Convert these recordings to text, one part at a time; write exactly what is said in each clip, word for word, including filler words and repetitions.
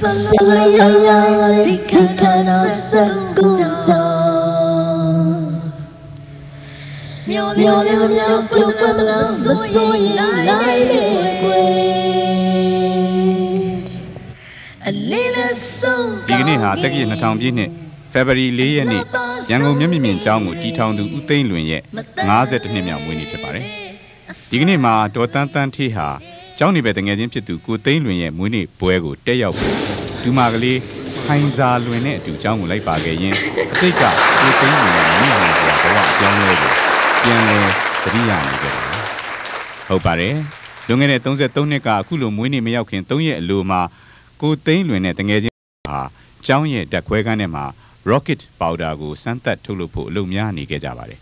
Salayari Katana Sangunja Myole Myole Pumala Soy Lai A little song ဒီကနေ့ဟာတက္ကရာနှစ်ထောင်ပြည့်နှစ်ဖေဖော်ဝါရီ၄ရက်နေ့ရန်ကုန်မျက်မြင်မြင်ကျောင်းကိုတီထောင်သူဦးသိန်းလွင်ရဲ့၅၁နှစ်မြောက်မွေးနေ့ဖြစ်ပါတယ်ဒီကနေ့မှာဒေါ်တန်းတန်းထေးဟာကျောင်းနေပဲတငယ်ချင်းဖြစ်သူကိုသိန်းလွင်ရဲ့မွေးနေ့ပွဲကိုတက်ရောက်ပြီးဒူမာကလေးခိုင်စာလွင်နဲ့အတူကျောင်းကိုလိုက်ပါခဲ့ရင်းအစိတ်ကကိုသိန်းလွင်ရဲ့မိဟန်ကဘဝအကြောင်းလေးကိုပြန်လည်သတိရနေကြတယ်ဟုတ်ပါတယ်လွန်ခဲ့တဲ့၃၃နှစ်ကအခုလိုမွေးနေ့မရောက်ခင်၃ရက်အလိုမှာကိုသိန်းလွင်နဲ့တငယ်ချင်းဟာကျောင်းရဲ့ဓာတ်ခွဲခန်းထဲမှာ rocket powder ကိုစမ်းသပ်ထုတ်လုပ်ဖို့အလုပ်များနေခဲ့ကြပါတယ်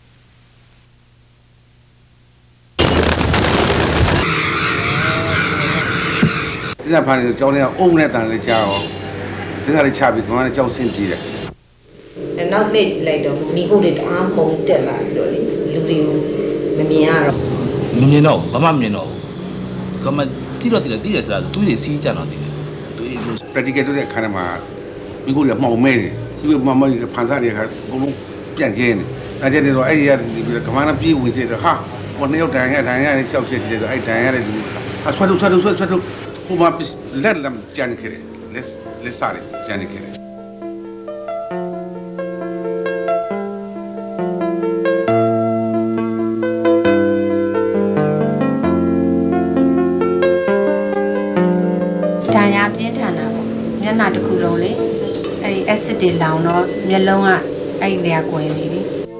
ဒီကဖာနေကျောင်းထဲကအုံနဲ့တန်လေးကြားရောဒီကလေးချပြီးခေါင်းနဲ့ကြောက်ဆင်းပြေးတယ်။နောက်နေ့ကြည့်လိုက်တော့မိဖို့တွေတအားမုံတက်လာပြီးတော့လေလူတွေကိုမမြင်ရတော့မမြင်တော့ဘာမှမမြင်တော့ကမတိတော့တိတယ်တိတယ်ဆိုတာတွေးတွေစီးကြတော့တိတယ်တွေးလို့ practical တို့တဲ့ခါမှာမိကိုတွေကမှောင်မဲတယ်သူကမှမဖန်ဆတဲ့ခါဘုံဘုံပြန်ကျင်းတယ်အဲကျတဲ့တော့အဲ့ဒီကကမန်းပြေးဝင်သေးတယ်ဟာဟိုနှစ်ယောက်တန်ရတန်ရနဲ့ရှောက်ရှက်တယ်ဆိုအဲ့တန်ရတဲ့လူအဆွတ်ဆွတ်ဆွတ်ဆွတ်ဟိုမှာလက်လမ်းကြံခဲ့တယ်လက်လက်စားတယ်ကြံခဲ့တယ်တခုလုံးလေအဲ့ဒီ acid တွေလောင်တော့မျက်လုံးကအဲ့ဒီနေရာကွယ်နေပြီ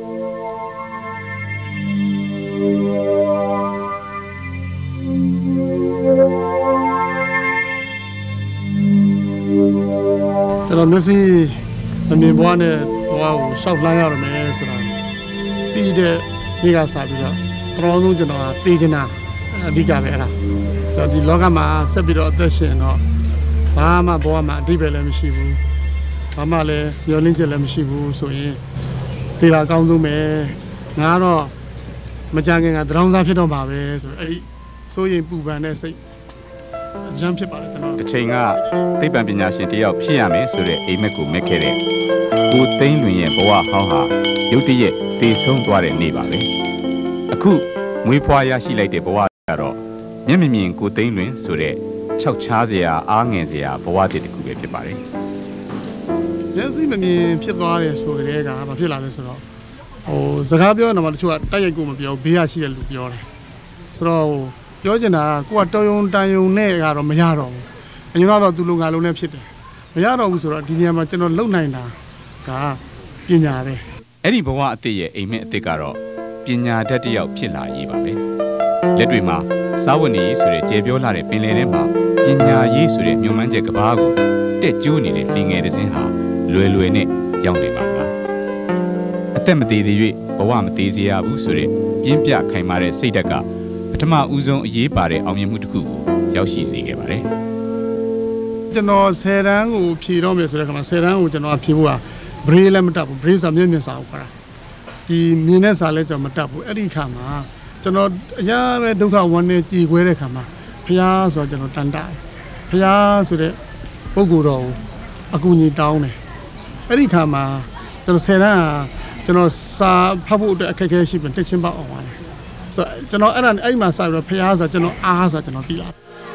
ကျွန်တော်မျက်စိမမြင်ဘွားနဲ့ဘွားကိုရှောက်လှမ်းရရမယ်ဆိုတာပြီးတဲ့နေ့ကစပြီးတော့ပထမဆုံးကျွန်တော်ကသိချင်တာအဓိကပဲအဲ့ဒါကျွန်တော်ဒီလောကမှာဆက်ပြီးတော့အသက်ရှင်တော့ဘာမှဘဝမှာအတိပဲလည်းမရှိဘူးဘာမှလည်းမျောလင့်ချက်လည်းမရှိဘူးဆိုရင်ဒီလာအကောင်းဆုံးပဲငါတော့မကြခင်ကတရောင်းစားဖြစ်တော့မှာပဲဆိုအဲ့ဒီစိုးရိမ်ပူပန်တဲ့စိတ်အရန်ဖြစ်ပါတယ်ကျွန်တော်တစ်ချိန်ကသိပ္ပံပညာရှင်တယောက်ဖြစ်ရမယ်ဆိုတဲ့အိမ်မက်ကိုမက်ခဲ့တဲ့ကိုသိန်းလွင်ရဲ့ဘဝဟောင်းဟာရုတ်တရက်တည်ဆုံးသွားတဲ့နေ့ပါပဲအခုမွေးဖွားရရှိလိုက်တဲ့ဘဝကတော့မျက်မြင်မြင်ကိုသိန်းလွင်ဆိုတဲ့ခြောက်ချားစရာအားငယ်စရာဘဝတည်တစ်ခုပဲဖြစ်ပါတယ်။မျက်စိမမြင်ဖြစ်သွားတယ်ဆိုကြတဲ့ကဘာဖြစ်လာလဲဆိုတော့ဟိုစကားပြောနေမှာတချို့ကတိုက်ရိုက်ကိုမပြောဘေးရရှိတဲ့လူပြောတယ်။ဆိုတော့ပြောချင်တာကကိုကတော်ယုံတန်ယုံနဲ့ကတော့မရတော့ဘူး။အရင်ကတော့သူ့လုံငါလုံးနဲ့ဖြစ်တယ်။မရတော့ဘူးဆိုတော့ဒီနေရာမှာကျွန်တော်လုံနိုင်တာကပညာပဲ။အဲ့ဒီဘဝအသေးရဲ့အိမ်မက်အသေးကတော့ပညာတတ်တစ်ယောက်ဖြစ်လာရေးပါပဲ။လက်တွေမှာစာဝတ်နေရေးဆိုတဲ့ကျေပြောလာတဲ့ပင်လယ်ထဲမှာပညာရေးဆိုတဲ့မြုံမှန်းချက်ကဘာကိုတက်ကျိုးနေတဲ့လင်ငယ်တစ်စင်းဟာလွယ်လွယ်နဲ့ရောက်နေပါမလားအသက်မသေးသေး၍ဘဝမသေးစေရဘူးဆိုတဲ့ပြင်းပြခိုင်မာတဲ့စိတ်ဓာတ်ကပထမဦးဆုံးအရေးပါတဲ့အောင်မြင်မှုတစ်ခုကိုရောက်ရှိစေခဲ့ပါတယ်ကျွန်တော်ဆယ်တန်းကိုဖြေတော့မယ်ဆိုတဲ့ခါမှာဆယ်တန်းကိုကျွန်တော်ဖြေဖို့ကဘရေးလည်းမတတ်ဘူးဘရေးစာမျက်မြင်စာကိုခေါ်တာဒီမြင်တဲ့စာလည်းကျွန်တော်မတတ်ဘူးအဲ့ဒီခါမှာကျွန်တော်အရာပဲဒုက္ခဝမ်းနေကြည်ခွဲတဲ့ခါမှာဖျားဆိုတော့ကျွန်တော်တန်တာဖျားဆိုတဲ့ပုဂ္ဂိုလ်တော်ကိုအကူအညီတောင်းတယ်အဲ့ဒီခါမှာကျွန်တော်ဆယ်တန်းကကျွန်တော်စာဖတ်ဖို့အတွက်အခက်အခဲရှိပြန်တက်ချင်းပေါက်အောင်ပါတယ်ဆိုတော့ကျွန်တော်အဲ့ဒါအဲ့ဒီမှာစပြီးတော့ဖျားဆိုတော့ကျွန်တော်အားဆိုတော့ကျွန်တော်သိလာ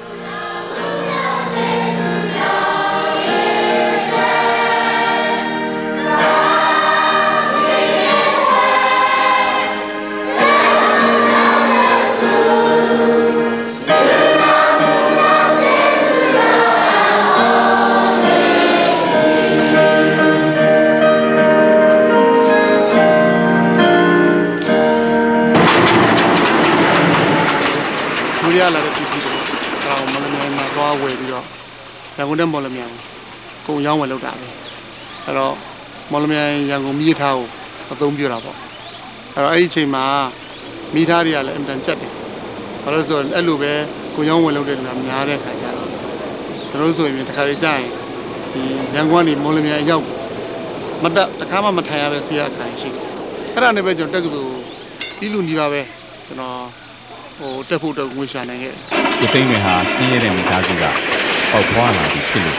ရလာတဲ့ပစ္စည်းတွေဒါကိုမော်လမြိုင်မှာသွားဝယ်ပြီးတော့ရန်ကုန်နဲ့မော်လမြိုင်ကိုရောင်းဝယ်လုပ်တာပဲအဲ့တော့မော်လမြိုင်ရန်ကုန်မိသားကိုအသုံးပြုတာပေါ့အဲ့တော့အဲ့ဒီအချိန်မှာမိသားတွေကလည်းအင်တန်ချက်တယ်ဘာလို့ဆိုတော့အဲ့လိုပဲကိုရောင်းဝယ်လုပ်တဲ့လူကများတဲ့ခါကျတော့ကျွန်တော်ဆိုရင်တခါလေကြာရင်ဒီရန်ကုန်ကနေမော်လမြိုင်ရောက်မတက်တခါမှမထိုင်ရပဲဆေးရခိုင်ရှိတယ်အဲ့ဒါနဲ့ပဲကျွန်တော်တက်ကတူပြီးလူညီပါပဲကျွန်တော်ဟိုတက်ဖို့တော့ငွေရှာနိုင်ခဲ့တယ်။ဒီသိန်းတွေဟာဆင်းရဲတဲ့မိသားစုကပေါက်ဖွာလာပြီးဖြစ်လို့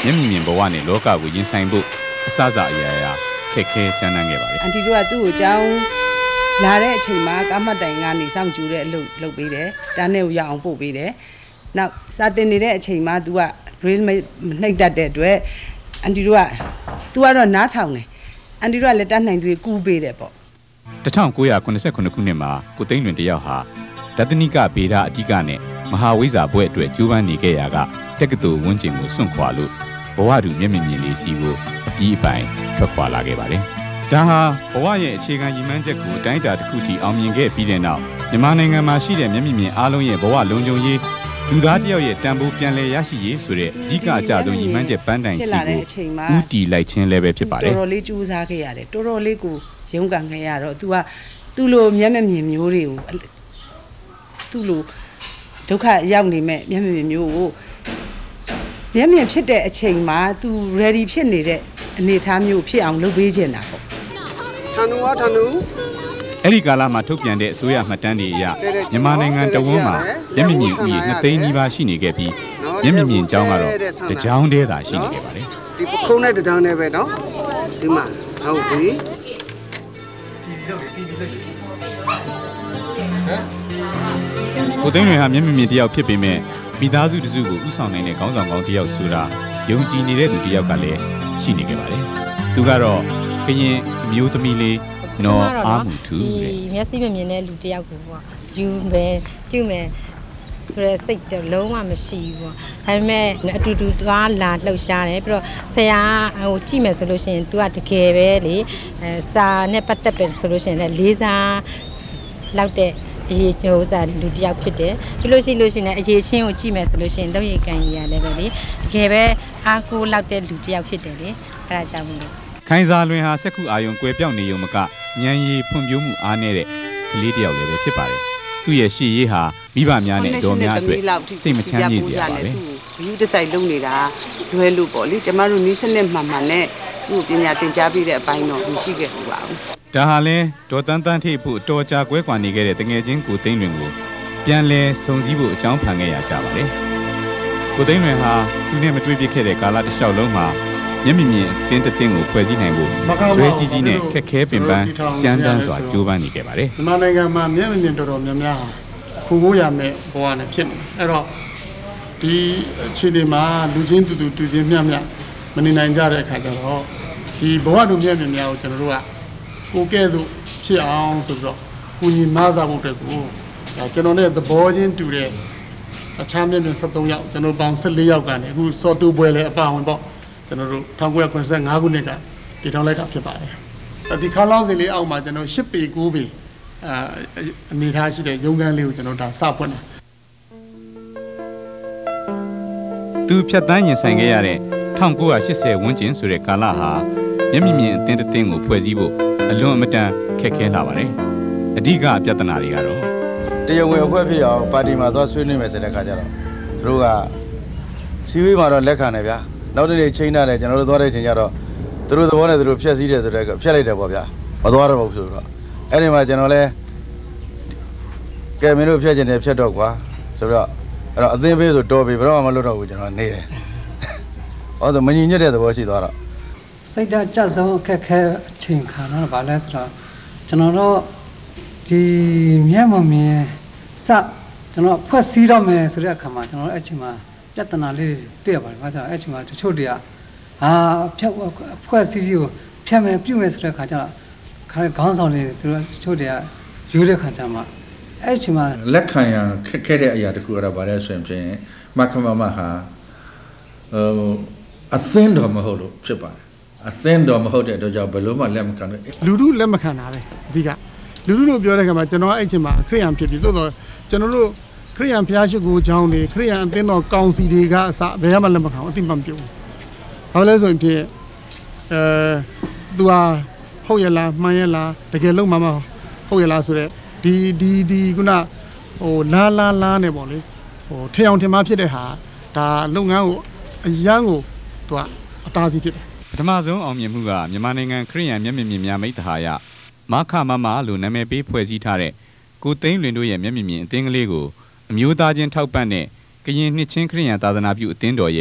မျက်မြင်မြင်ဘဝနဲ့လောကကိုရင်ဆိုင်ဖို့အစစအရာရာခက်ခဲကြမ်းတမ်းခဲ့ပါတယ်အန်တီတို့ကသူ့ကိုကြောင်းလာတဲ့အချိန်မှာကားမှတ်တိုင်ကနေစောင့်ကြည့်တဲ့အလုပ်လုပ်ပေးတယ်တားနဲ့ကိုရအောင်ပို့ပေးတယ်နောက်စာတင်နေတဲ့အချိန်မှာ तू က drill နှိပ်တတ်တဲ့အတွက်အန်တီတို့က तू ကတော့နားထောင်တယ်အန်တီတို့ကလည်းတတ်နိုင်သူကူးပေးတယ်ပေါ့တစ်ထောင်ကိုးရာခုနှစ်ဆယ့်ခုနှစ်ခုနှစ်မှာကိုသိန်းလွင်တယောက်ဟာဒသနိကဗေဒအဓိကနဲ့မဟာဝိဇ္ဇာဘွဲ့အတွက်ကျိုးပန်းနေခဲ့ရာကတက္ကသိုလ်ဝန်းကျင်ကိုစွန့်ခွာလို့ဘဝတူမျက်မြင်မြင်လေးစီကိုအပြီးအပိုင်ထွက်ခွာလာခဲ့ပါတယ်။ဒါဟာဘဝရဲ့အခြေခံရည်မှန်းချက်ကိုတိုင်းတာတစ်ခုထိအောင်မြင်ခဲ့ပြီးတဲ့နောက်မြန်မာနိုင်ငံမှာရှိတဲ့မျက်မြင်မြင်အားလုံးရဲ့ဘဝလုံခြုံရေးလူသားတယောက်ရဲ့တန်ဖိုးပြန်လည်ရရှိရေးဆိုတဲ့အဓိကအကျဆုံးရည်မှန်းချက်ပန်းတိုင်စီကိုဦးတည်လိုက်ခြင်းလည်းပဲဖြစ်ပါတယ်။တော်တော်လေးကြိုးစားခဲ့ရတယ်တော်တော်လေးကိုရုန်းကန်ခဲ့ရတော့ तू ကသူ့လိုမျက်မမြင်မျိုးတွေကိုသူ့လိုဒုက္ခရောက်နေမဲ့မျက်မမြင်မျိုးကိုမျက်မြင်ဖြစ်တဲ့အချိန်မှာ तू ready ဖြစ်နေတဲ့အနေအထားမျိုးဖြစ်အောင်လုပ်ပေးချင်တာပေါ့ထန်နူအားထန်နူအဲ့ဒီကာလမှာထုတ်ပြန်တဲ့အစိုးရမှတ်တမ်းတွေအရမြန်မာနိုင်ငံတဝန်းမှာမျက်မြင်မြင်ဦးရေနှစ်သိန်းနီးပါးရှိနေခဲ့ပြီးမျက်မြင်မြင်ကျောင်းကတော့တကြောင်းတည်းသာရှိနေခဲ့ပါတယ်ဒီပခုံးနဲ့တကြောင်းနဲ့ပဲเนาะဒီမှာဟုတ်ပြီကိုသိန်းလွင်ဟာမျက်မြင်မြင်တယောက်ဖြစ်ပေမဲ့မိသားစုတစုကိုဥဆောင်နိုင်တဲ့ခေါင်းဆောင်ကောင်းတယောက်ဆိုတာယုံကြည်နေတဲ့သူတယောက်ကလည်းရှိနေခဲ့ပါတယ်။သူကတော့ကရင်အမျိုးသမီးလေးနော်အာမှုသူဒီမျက်စိမမြင်တဲ့လူတယောက်ကိုပေါ့ယူမယ်ပြုမယ်ဆိုရစိတ်တော့လုံးဝမရှိဘူးပေါ့ဒါပေမဲ့အတူတူသွားလာလှုပ်ရှားတယ်ပြီးတော့ဆရာဟိုကြည့်မယ်ဆိုလို့ရှိရင် तू ကတကယ်ပဲလေအဲစာနဲ့ပတ်သက်ပဲဆိုလို့ရှိရင်လည်းလေးစားလောက်တဲ့အရေးဟိုစားလူတယောက်ဖြစ်တယ်ပြီးလို့ရှိလို့ရှိရင်အရေးချင်းကိုကြည့်မယ်ဆိုလို့ရှိရင်လောက်ရည်ကန်ရည်ရလည်းပဲလေတကယ်ပဲအားကိုးလောက်တဲ့လူတယောက်ဖြစ်တယ်လေအဲဒါကြောင့်မို့လို့ခိုင်စာလွင်ဟာစက္ခုအာယုံကွယ်ပြောင်းနေုံမကဉာဏ်ရည်ဖွံ့ဖြိုးမှုအားနည်းတဲ့ကလေးတယောက်လည်းပဲဖြစ်ပါတယ်သူ့ရဲ့ရှေ့ရေးဟာမိဘများနဲ့တော်များအတွက်စိတ်မချမ်းမြေ့စရာပါပဲဘယူတစိုက်လုပ်နေတာလွယ်လို့ပေါ့လေကျမတို့နီးစနစ်မှန်မှန်နဲ့သူ့ပညာသင်ကြားပေးတဲ့အပိုင်းတော့မရှိခဲ့ဘူးပါဘူးဒါဟာလဲဒေါ်တန်းတန်းထိပ်ဖို့တော်ကြာကွဲကွာနေခဲ့တဲ့တငယ်ချင်းကိုသိန်းလွင်ကိုပြန်လဲစုံစည်းဖို့အကြောင်းဖန်ခဲ့ရကြပါတယ်ကိုသိန်းလွင်ဟာသူနဲ့မတွေ့ဖြစ်ခဲ့တဲ့ကာလတစ်လျှောက်လုံးမှာမျက်မြင်မြင်တင်းတင်းကိုဖွဲ့စည်းနိုင်ဖို့ဆွဲကြီးကြီးနဲ့ခက်ခဲပင်ပန်းကြမ်းတမ်းစွာကြိုးပမ်းနေခဲ့ပါတယ်မြန်မာနိုင်ငံမှာမျက်မြင်မြင်တော်တော်များများခုကိုရမယ်ဘဝနဲ့ဖြစ်နေအဲ့တော့ဒီအခြေအနေမှာလူချင်းတူတူတူချင်းမျှမျှမနေနိုင်ကြတဲ့အခါကျတော့ဒီဘဝတူမျက်မြင်များကိုကျွန်တော်တို့ကကိုကဲ့သို့ဖြစ်အောင်ဆိုပြီးတော့ကိုညီမစားဖို့အတွက်ကိုဒါကျွန်တော်နဲ့သဘောချင်းတူတဲ့အခြားမျက်မြင်ဆက်သုံးယောက်ကျွန်တော်ပေါင်းဆယ့်လေးယောက်ကနေအခုစော်တူပွဲလဲအပါဝင်ပေါ့ကျွန်တော်တို့၁၉၇၅ခုနှစ်ကတည်ထောင်လိုက်တာဖြစ်ပါတယ်ဒီခါလောင်းစီလေးအောက်မှာကျွန်တော်၈ပေ၉ပေအာအနေထားရှိတဲ့ရုံးခန်းလေးကိုကျွန်တော်ဒါစဖွင့်တာသူဖြတ်တန်းရင်ဆိုင်ခဲ့ရတဲ့၁၉၈၀ဝန်းကျင်ဆိုတဲ့ကာလဟာမျက်မြင်မြင်အသင်းတစ်သင်းကိုဖွဲ့စည်းဖို့အလွန်အမတန်ခက်ခဲလာပါတယ်အဓိကပြဿနာတွေကတော့တရားဝင်အဖွဲ့ဖြစ်အောင်ပါတီမှာသွားဆွေးနွေးမယ်ဆိုတဲ့အခါကျတော့သူတို့ကစီဝေးမှာတော့လက်ခံတယ်ဗျာနောက်တစ်နေ့ချိန်ထားတယ်ကျွန်တော်တို့သွားတဲ့ချိန်ကျတော့သူတို့သဘောနဲ့သူတို့ဖျက်ဆီးတယ်ဆိုတော့ဖျက်လိုက်တယ်ပေါ့ဗျာမသွားတော့ဘူးဆိုတော့အဲ့ဒီမှာကျွန်တော်လဲကဲမင်းတို့ဖျက်ချင်တယ်ဖျက်တော့ကွာဆိုတော့အဲ့တော့အသင်းပေးဆိုတော်ပြီဘယ်တော့မှမလွတ်တော့ဘူးကျွန်တော်နေတယ်ဟောဆိုမညီညွတ်တဲ့သဘောရှိသွားတော့စိတ်ဓာတ်ကြဆုံးအခက်ခဲအချိန်ခါတော့ဗာလဲဆိုတော့ကျွန်တော်တို့ဒီမျက်မမြင်စကျွန်တော်ဖွဲ့စည်းတော့မယ်ဆိုတဲ့အခါမှာကျွန်တော်တို့အဲ့ချိန်မှာပြဿနာလေးတွေ့ရပါတယ်ဘာသာအဲ့ချိန်မှာတချို့တွေကဟာဖြတ်ဖွဲ့စည်းစီကိုဖြတ်မယ်ပြုတ်မယ်ဆိုတဲ့အခါကျတော့ခါခေါင်းဆောင်တွေသူတို့တချို့တွေကယူတဲ့ခါကျမှအဲ့ချိန်မှာလက်ခံရခက်ခဲတဲ့အရာတခုအဲ့ဒါဗာလဲဆိုရင်ဖြင့်မခမမဟာဟိုအသင်းတော်မဟုတ်လို့ဖြစ်ပါတယ်အသင်းတော်မဟုတ်တဲ့အတွက်ကြောင့်ဘယ်လိုမှလက်မခံဘူးလူလူလက်မခံတာပဲအဓိကလူလူလို့ပြောတဲ့ခါမှာကျွန်တော်အဲ့ချိန်မှာခရိယံဖြစ်ပြီသို့တော့ကျွန်တော်တို့ခရိယံဘုရားရှိခိုးကျောင်းတွေခရိယံအသင်းတော်ကောင်စီတွေကအစဘယ်မှလက်မခံဘူးအတိမမပြုတ်ဘူးဘာလဲဆိုရင်ဖြစ်အဲသူဟာဟုတ်ရလားမှန်ရလားတကယ်လုံးမမဟုတ်ရလားဆိုတော့ဒီဒီဒီခုနဟိုလာလာလာနေပေါ့လေဟိုထအောင်ထင်မှဖြစ်တဲ့ဟာဒါလုပ်ငန်းကိုအရန်ကိုသူကအတားစီဖြစ်တယ်ပထမဆုံးအောင်မြင်မှုကမြန်မာနိုင်ငံခရိယံမျက်မြင်မြင်များမိတ္တဟာယမခမမလို့နာမည်ပေးဖွဲ့စည်းထားတဲ့ကိုသိန်းလွင်တို့ရဲ့မျက်မြင်မြင်အသင်းကလေးကိုအမျိုးသားချင်းထောက်ပံ့တဲ့ကရင်နှစ်ချင်းခရိယံသာသနာပြုအသင်းတော်ရဲ့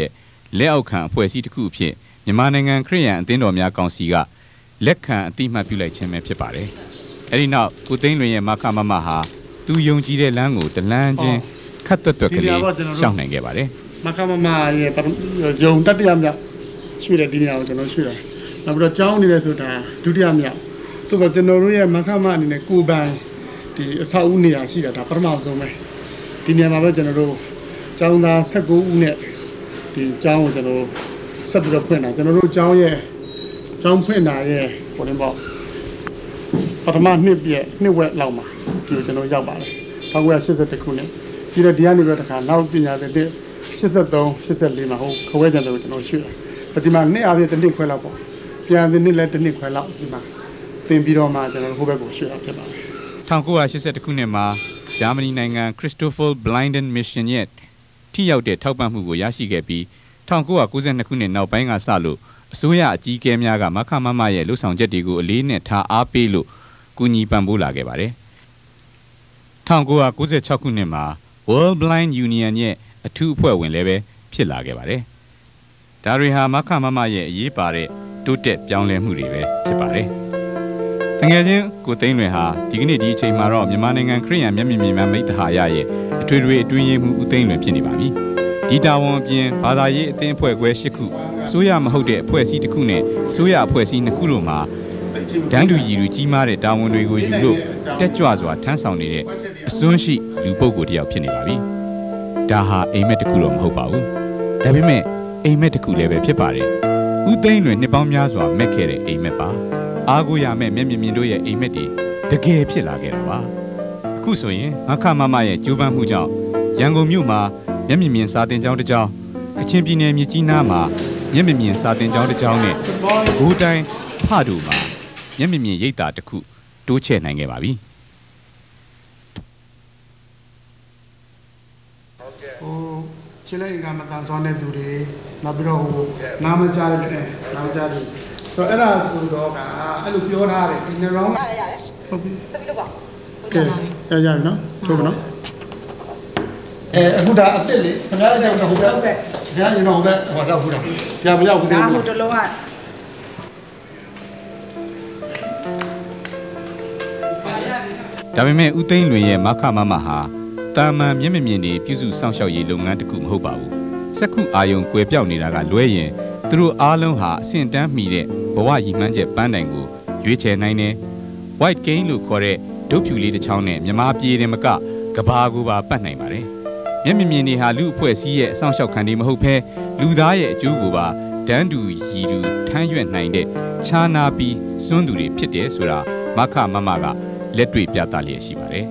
လက်အောက်ခံအဖွဲ့အစည်းတစ်ခုအဖြစ်မြန်မာနိုင်ငံခရစ်ယာန်အသင်းတော်များကောင်စီကလက်ခံအတိအမှတ်ပြုလိုက်ခြင်းပဲဖြစ်ပါတယ်။အဲဒီနောက်ကိုသိန်းလွင်ရဲ့မခမမဟာသူယုံကြည်တဲ့လမ်းကိုတလန်းချင်းခတ်သွက်သွက်ကလေးရှောင်နိုင်ခဲ့ပါတယ်။မခမမရဲ့ယုံတတိယမြောက်ရွှေ့တဲ့ဒီနေရာကိုကျွန်တော်ရွှေ့တယ်။နောက်ပြီးတော့ကျောင်းနေလဲဆိုတာဒုတိယမြောက်သို့တော့ကျွန်တော်တို့ရဲ့မခမအနေနဲ့ကိုယ်ပိုင်ဒီအဆောက်အဦနေရာရှိတာဒါပထမဆုံးပဲဒီနေရာမှာပဲကျွန်တော်တို့ကျောင်းသား၁၉ဦးနဲ့ဒီကျောင်းကိုကျွန်တော်ဆက်ပြီးတော့ဖွင့်တာကျွန်တော်တို့ကျောင်းရဲ့ကျောင်းဖွင့်တာရဲ့ဟိုတင်ပေါ့ပထမနှစ်ပြည့်နှစ်ဝက်လောက်မှာဒီကိုကျွန်တော်ရောက်ပါတယ်၁၉၈၁ခုနှစ်ပြီးတော့ဒီကနေပြီးတော့တခါနောက်ပညာသင်တဲ့၈၃ ၈၄မှာဟိုခဝဲကျန်တယ်ကိုကျွန်တော်ရွှေ့တယ်ဆိုဒီမှာနှစ်အားဖြင့်တစ်နှစ်ခွဲလောက်ပေါ့ပြန်တဲ့နှစ်လည်းတစ်နှစ်ခွဲလောက်ဒီမှာသင်ပြီးတော့မှကျွန်တော်ဟိုဘက်ကိုရွှေ့တာဖြစ်ပါတယ်၁၉၈၁ခုနှစ်မှာဂျာမနီနိုင်ငံ Christoffel Blinden Mission ရဲ့ထိရောက်တဲ့ထောက်ပံ့မှုကိုရရှိခဲ့ပြီး၁၉၉၂ခုနှစ်နောက်ပိုင်းကစလို့အစိုးရအကြီးအကဲများကမခမမရဲ့လှုပ်ဆောင်ချက်တွေကိုအလေးနဲ့ထားအားပေးလို့ကူညီပံ့ပိုးလာခဲ့ပါတယ်။၁၉၉၆ခုနှစ်မှာ World Blind Union ရဲ့အထူးအဖွဲ့ဝင်လည်းပဲဖြစ်လာခဲ့ပါတယ်။ဒါတွေဟာမခမမရဲ့အရေးပါတဲ့တိုးတက်ပြောင်းလဲမှုတွေပဲဖြစ်ပါတယ်။တကယ်ချင်းကိုသိန်းလွင်ဟာဒီကနေ့ဒီအချိန်မှာတော့မြန်မာနိုင်ငံခရစ်ယာန်မျက်မြင်မြင်မိတ်္တဟာရရဲ့အထွေထွေအတွင်းရေးမှူးဦးသိန်းလွင်ဖြစ်နေပါပြီ။ဒီတာဝန်အပြင်ဘာသာရေးအသင်းအဖွဲ့ခွဲ၈ခုအစိုးရမဟုတ်တဲ့အဖွဲ့အစည်းတစ်ခုနဲ့အစိုးရအဖွဲ့အစည်းနှစ်ခုတို့မှာတန်းတူရည်သူကြီးမားတဲ့တာဝန်တွေကိုယူလို့တက်ကြွစွာထမ်းဆောင်နေတဲ့အစွန်းရှိလူပုဂ္ဂိုလ်တစ်ယောက်ဖြစ်နေပါပြီ။ဒါဟာအိမ်မက်တစ်ခုတော့မဟုတ်ပါဘူး။ဒါပေမဲ့အိမ်မက်တစ်ခုလည်းပဲဖြစ်ပါတယ်။ဦးသိန်းလွင်နှစ်ပေါင်းများစွာမက်ခဲ့တဲ့အိမ်မက်ပါ။အားကိုးရမဲ့မျက်မြင်မြင်တို့ရဲ့အိမ်မက်တွေတကယ်ဖြစ်လာခဲ့တာပါ။အခုဆိုရင်မခမမရဲ့ကြိုးပမ်းမှုကြောင့်ရန်ကုန်မြို့မှာမျက်မြင်မြင်စာတင်ကျောင်းတစ်ကျောင်းကချင်ပြည်နယ်မြစ်ကြီးနားမှာမျက်မြင်မြင်စာတင်ကျောင်းတစ်ကျောင်းနဲ့ဘိုးတိုင်းဖားတို့မှာမျက်မြင်မြင်ရိပ်သာတစ်ခုတိုးချဲ့နိုင်ခဲ့ပါပြီဟိုချစ်လိုက်ကမတန်ဆွမ်းတဲ့သူတွေနောက်ပြီးတော့ဟိုနားမကြားတဲ့နားမကြားတဲ့ဆိုတော့အဲ့ဒါဆိုတော့ကအဲ့လိုပြောထားတယ်ဒီနေရောင်းဟုတ်ပြီတပီတော့ပါကဲရရနော်ဟုတ်ကဲ့နော်အဲအခုဒါအစ်စ်လေခင်ဗျားတို့ကဟိုဘက်ဟုတ်ကဲ့ခင်ဗျားရင်တော့ဟိုဘက်ဟိုတော့ဟိုတော့ပြန်မရောက်ဘူးသေးဘူးဒါဟိုတလုံးကဒါပေမဲ့ဦးသိန်းလွင်ရဲ့မခမမဟာတာမန်မျက်မြင်မြင်တွေပြုစုစောင့်ရှောက်ရေးလုပ်ငန်းတစ်ခုမဟုတ်ပါဘူးစက္ခုအာယုံကွယ်ပြောက်နေတာကလွဲရင်သူတို့အားလုံးဟာအဆင့်တန်းမီတဲ့ဘဝရည်မှန်းချက်ပန်းတိုင်ကိုရွေးချယ်နိုင်တယ် White Cane လို့ခေါ်တဲ့ဒုတ်ဖြူလေးတစ်ချောင်းနဲ့မြမာပြေတယ်မကကဘာကိုပါပတ်နိုင်ပါတယ်မျက်မြင်မြင်တွေဟာလူအဖွဲ့အစည်းရဲ့အဆောင်ရှောက်ခံတွေမဟုတ်ဘဲလူသားရဲ့အကျိုးကိုပါတန်းတူရည်တူထမ်းရွက်နိုင်တဲ့ခြားနာပြီးစွန်းသူတွေဖြစ်တယ်ဆိုတာမခမမကလက်တွေ့ပြသလျက်ရှိပါတယ်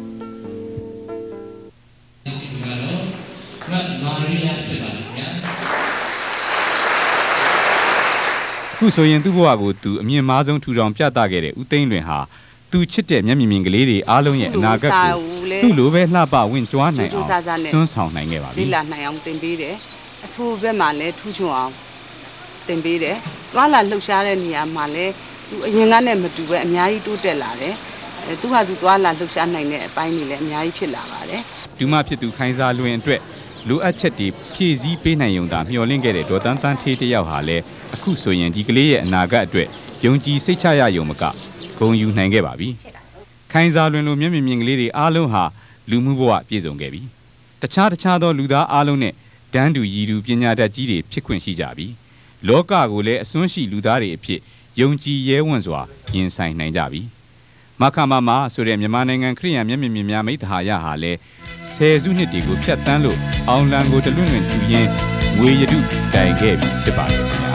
ခုဆိုရင်သူ့ဘဝကိုသူအမြင့်မားဆုံးထူထောင်ပြသခဲ့တဲ့ဦးသိန်းလွင်ဟာသူချစ်တဲ့မျက်မြင်မြင်ကလေးတွေအားလုံးရဲ့အနာဂတ်ကိုသူ့လိုပဲလှပဝင့်ကြွားနိုင်အောင်စွန့်ဆောင်နိုင်ခဲ့ပါပြီ။လိလာနိုင်အောင်တင်ပေးတယ်။အဆိုးဘက်မှာလည်းထူးချွန်အောင်တင်ပေးတယ်။တွားလာလှုပ်ရှားတဲ့နေရာမှာလည်းသူအရင်ကနဲ့မတူပဲအများကြီးတိုးတက်လာတယ်။အဲသူဟာသူတွားလာလှုပ်ရှားနိုင်တဲ့အပိုင်းတွေလည်းအများကြီးဖြစ်လာပါတယ်။ဒူမဖြစ်သူခိုင်းစားလွင်အတွက်လိုအပ်ချက်တွေဖြည့်ဆည်းပေးနိုင်ုံသာမျှော်လင့်ခဲ့တဲ့ဒေါ်တန်းတန်းထေးတယောက်ဟာလည်းအခုဆိုရင်ဒီကလေးရဲ့အနာဂတ်အတွက်ယုံကြည်စိတ်ချရယုံမကဂုဏ်ယူနိုင်ခဲ့ပါပြီ။ခိုင်းစားလွင်လိုမျက်မြင်မြင်ကလေးတွေအားလုံးဟာလူမှုဘဝပြည့်စုံခဲ့ပြီ။တခြားတခြားသောလူသားအားလုံးနဲ့တန်းတူရည်တူပညာတတ်ကြီးတွေဖြစ်ခွင့်ရှိကြပြီ။လောကကိုလည်းအစွန်းရှိလူသားတွေအဖြစ်ယုံကြည်ရဲဝံ့စွာရင်ဆိုင်နိုင်ကြပြီ။မခမမဆိုတဲ့မြန်မာနိုင်ငံခရစ်ယာန်မျက်မြင်မြင်များမိတ္တဟာရဟာလည်းဆယ်စုနှစ်တွေကိုဖျက်ဆီးလို့အောင်လံကိုတလွင့်လွင့်ထူရင်းငွေရတုတိုင်ခဲ့ပြီဖြစ်ပါတယ်ခင်ဗျာ